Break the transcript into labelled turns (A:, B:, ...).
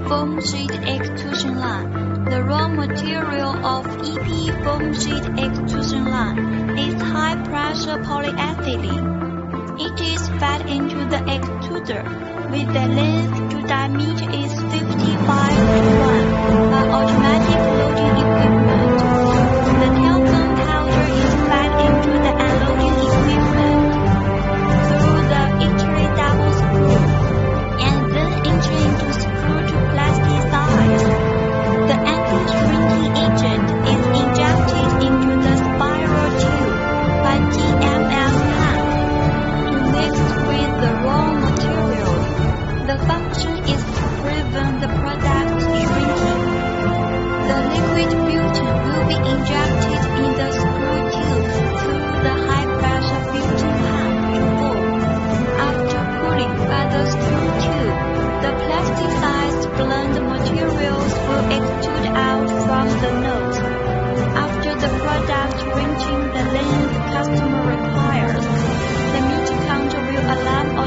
A: foam sheet extrusion line. The raw material of EP foam sheet extrusion line is high-pressure polyethylene. It is fed into the extruder with the length to diameter is 55:1 by automatic loading equipment. The talcum powder is fed into the unloading equipment through the entry double screw and then entry into screw to plasticize. The anti-shrinking agent is injected into the spiral tube by TMS pump to mix with the raw material. The function is to prevent the product shrinking. The liquid butane will be injected in the screw tube through the high-pressure butane pump to form. After cooling by the screw tube, the plasticized blend materials will extrude out from the nose. After the product reaching the length customer requires, the meter counter will alarm